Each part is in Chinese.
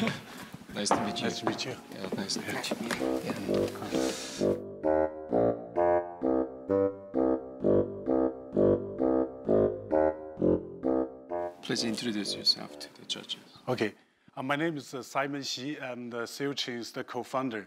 Nice to meet you. Nice to meet you. Yeah, nice to meet you. Yeah. Please introduce yourself to the judges. Okay. My name is Xiamen. I'm the Sealchain is the co-founder.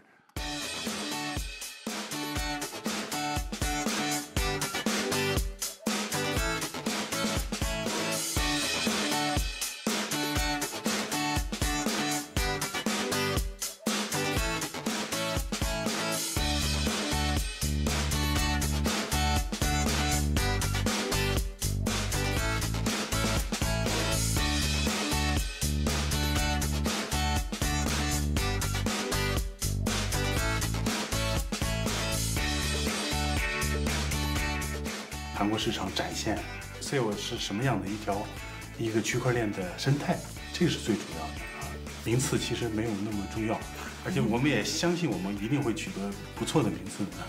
韩国市场展现 Seoul 是什么样的一个区块链的生态，这个是最主要的啊。名次其实没有那么重要，而且我们也相信我们一定会取得不错的名次的。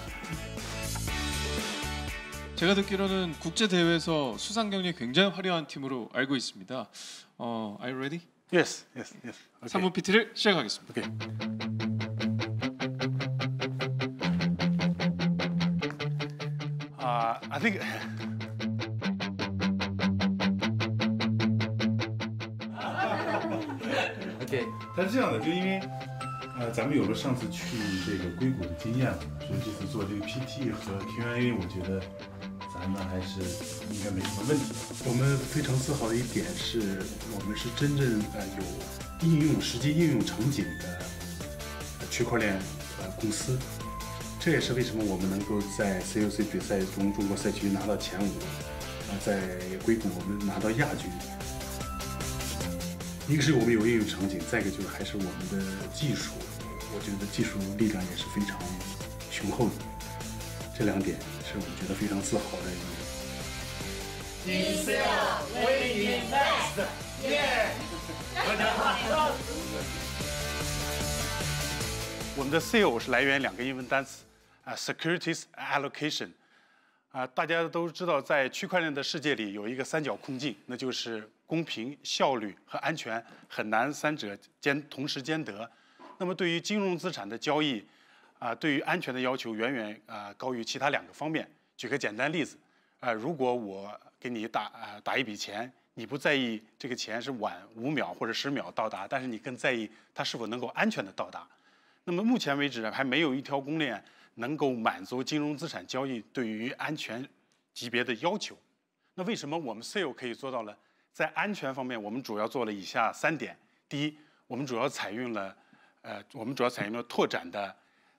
제가 듣기로는 국제 대회에서 수상 경력이 굉장히 화려한 팀으로 알고 있습니다. Are you ready? Yes, yes, yes. Okay. 3분 PT를 시작하겠습니다. Okay. I think. OK， 它是这样的，就因为咱们有了上次去这个硅谷的经验了，所以这次做这个 PT 和 Q&A， 我觉得咱们还是应该没什么问题。我们非常自豪的一点是，我们是真正有实际应用场景的区块链公司。这也是为什么我们能够在 COC 比赛中中国赛区拿到前5，在硅谷我们拿到亚军。 一个是我们有应用场景，再一个就是还是我们的技术，我觉得技术力量也是非常雄厚的。这2点是我们觉得非常自豪的一点。 In Seoul, we invest. Yeah. 我们的 Seal 是来源2个英文单词，securities allocation。 大家都知道，在区块链的世界里有一个3角空镜，那就是公平、效率和安全，很难3者同时兼得。那么对于金融资产的交易，对于安全的要求远远高于其他2个方面。举个简单例子，如果我给你打一笔钱，你不在意这个钱是晚5秒或者10秒到达，但是你更在意它是否能够安全的到达。那么目前为止还没有一条公链 能够满足金融资产交易对于安全级别的要求。那为什么我们 Seal 可以做到了？在安全方面，我们主要做了以下3点。第一，我们主要采用了拓展的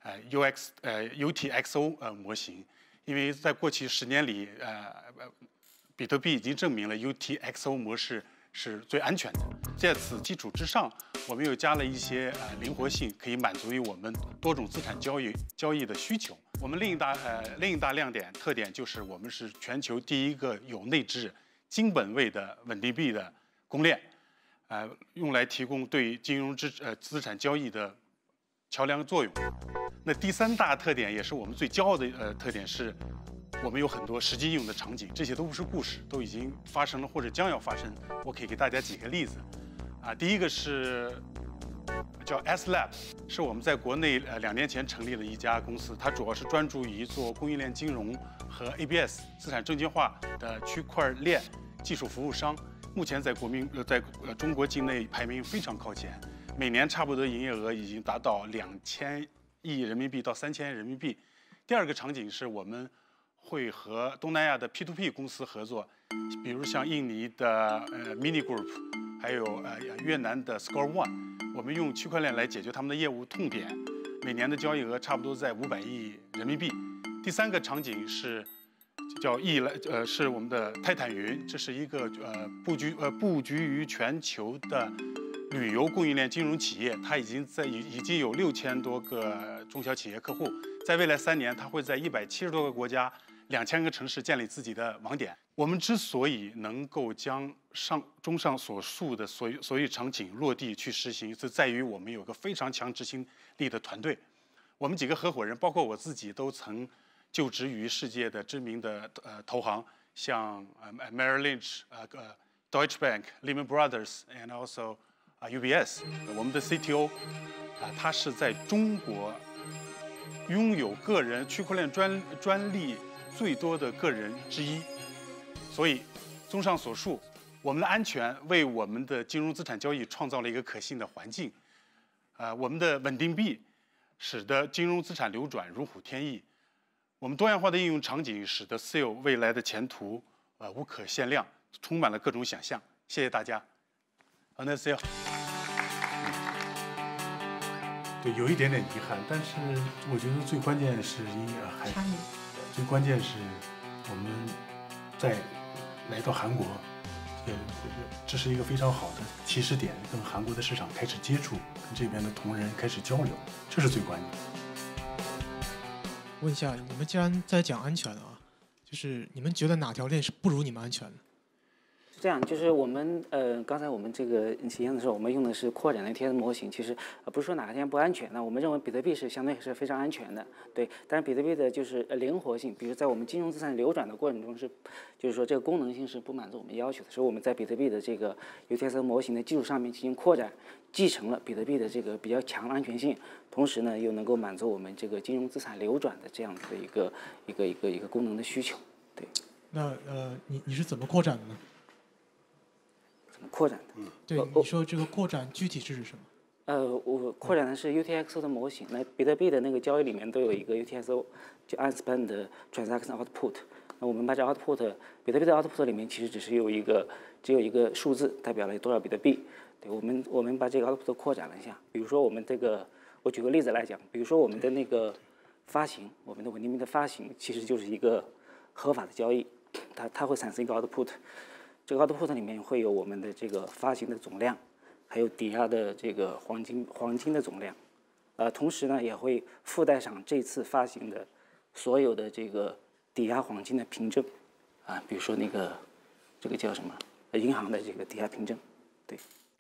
UTXO 模型，因为在过去10年里，比特币已经证明了 UTXO 模式是最安全的。在此基础之上，我们又加了一些灵活性，可以满足于我们多种资产交易的需求。我们另一大特点就是我们是全球第一个有内置金本位的稳定币的公链，用来提供对金融资产交易的桥梁作用。那第3大特点也是我们最骄傲的特点是，我们有很多实际应用的场景，这些都不是故事，都已经发生了或者将要发生。我可以给大家几个例子。第一个是叫 S Lab， 是我们在国内2年前成立的一家公司，它主要是专注于做供应链金融和 ABS 资产证券化的区块链技术服务商。目前在中国境内排名非常靠前，每年差不多营业额已经达到2000亿人民币到3000亿人民币。第2个场景是我们会和东南亚的 P2P 公司合作，比如像印尼的Mini Group， 还有越南的 Score One， 我们用区块链来解决他们的业务痛点，每年的交易额差不多在500亿人民币。第3个场景是是我们的泰坦云，这是一个布局于全球的旅游供应链金融企业，它已经有6000多个中小企业客户，在未来3年，它会在170多个国家、2000个城市建立自己的网点。我们之所以能够将综上所述的所有场景落地去实行，是在于我们有个非常强执行力的团队。我们几个合伙人，包括我自己，都曾就职于世界的知名的投行，像Merrill Lynch、Deutsche Bank、Lehman Brothers，and also UBS， 我们的 CTO 他是在中国拥有个人区块链专利最多的个人之一。所以，综上所述，我们的安全为我们的金融资产交易创造了一个可信的环境。我们的稳定币使得金融资产流转如虎添翼。我们多样化的应用场景使得 Seoul 未来的前途无可限量，充满了各种想象。谢谢大家。那 Seoul。 对，有一点点遗憾，但是我觉得最关键是最关键是我们在来到韩国，这是一个非常好的起始点，跟韩国的市场开始接触，跟这边的同仁开始交流，这是最关键的。 问一下，你们既然在讲安全啊，就是你们觉得哪条链是不如你们安全的？ 是这样，就是我们刚才我们这个体验的时候，我们用的是扩展的 UTX 模型，其实不是说哪个链不安全，那我们认为比特币是相对是非常安全的，对。但是比特币的就是灵活性，比如在我们金融资产流转的过程中就是说这个功能性是不满足我们要求的，所以我们在比特币的这个 UTX 模型的基础上面进行扩展，继承了比特币的这个比较强的安全性，同时呢又能够满足我们这个金融资产流转的这样子的一个功能的需求，对。 那你是怎么扩展的呢？ 怎么扩展的？ 对，你说这个扩展具体是指什么？ 我扩展的是 UTXO 的模型。那比特币的那个交易里面都有一个 UTXO， 就 unspent transaction output。那我们把这 output， 比特币的 output 里面其实只有一个数字，代表了多少比特币。对，我们把这个 output 扩展了一下。比如说我们这个，我举个例子来讲，比如说我们的那个发行，我们的稳定币的发行其实就是一个合法的交易，它会产生一个 output。这个 output 里面会有我们的这个发行的总量，还有抵押的这个黄金的总量，同时呢也会附带上这次发行的所有的这个抵押黄金的凭证，比如说这个叫什么银行的这个抵押凭证，对。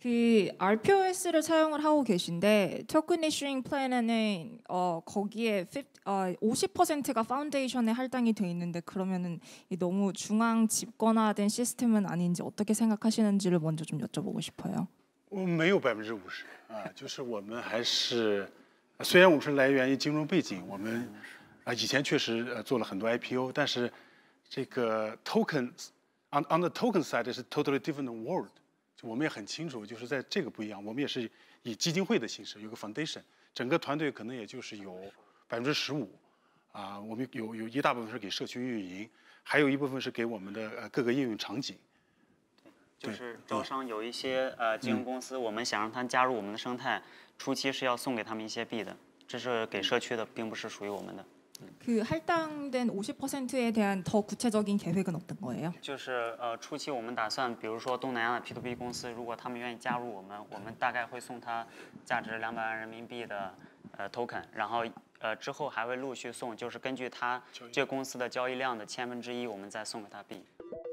RPOS를 사용을 하고 계신데 토큰 이슈잉 플랜에는 거기에 50%가 파운데이션에 할당이 돼 있는데 그러면은 너무 중앙 집권화된 시스템은 아닌지 어떻게 생각하시는지를 먼저 좀 여쭤보고 싶어요. 没有50%就是我们还是虽然我们是来源于金融背景，我们以前确实做了很多 IPO， 但是这个 token on the token side 是 totally different world。我们也很清楚，就是在这个不一样，我们也是以基金会的形式有个 foundation， 整个团队可能也就是有15%，我们有一大部分是给社区运营，还有一部分是给我们的各个应用场景。 就是招商有一些金融公司，我们想让他加入我们的生态，初期是要送给他们一些币的，这是给社区的，并不是属于我们的。 그 할당된 50%에 대한 더 구체적인 계획은 어떤 거예요? 就是初期我们打算，比如说东南亚的 P2P 公司，如果他们愿意加入我们大概会送他价值200万人民币的token， 然后之后还会陆续送，就是根据他这个公司的交易量的1/1000，我们再送给他币。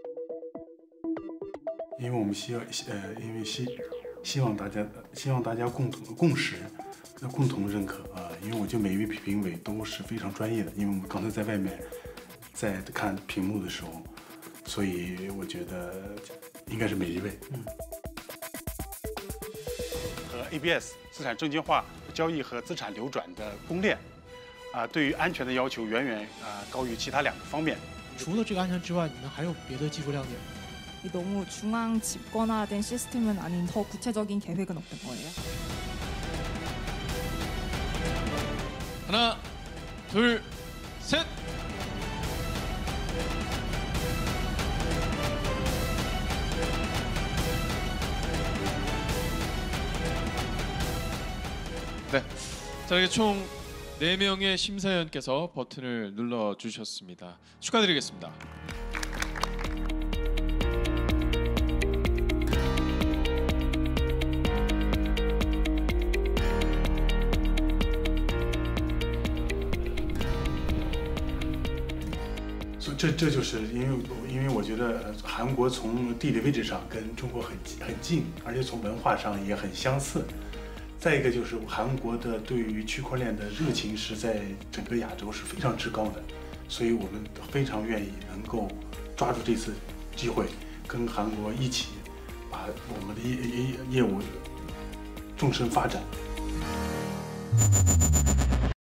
因为我们希望大家共识。共同认可因为我觉得每一位评委都是非常专业的，因为我们刚才在外面在看屏幕的时候，所以我觉得应该是每一位。 和 ABS 资产证券化交易和资产流转的公链，对于安全的要求远远高于其他2个方面。 除了这个安全之外，你们还有别的技术亮点吗？ 너무 중앙 집권화된 시스템은 아닌 더 구체적인 계획은 어떤 거예요? 하나, 둘, 셋. 네, 자 이렇게 총 4명의 심사위원께서 버튼을 눌러주셨습니다. 축하드리겠습니다. 所以这就是因为我觉得韩国从地理位置上跟中国很近，而且从文化上也很相似。再一个就是韩国的对于区块链的热情是在整个亚洲是非常之高的，所以我们非常愿意能够抓住这次机会，跟韩国一起把我们的业务终身发展。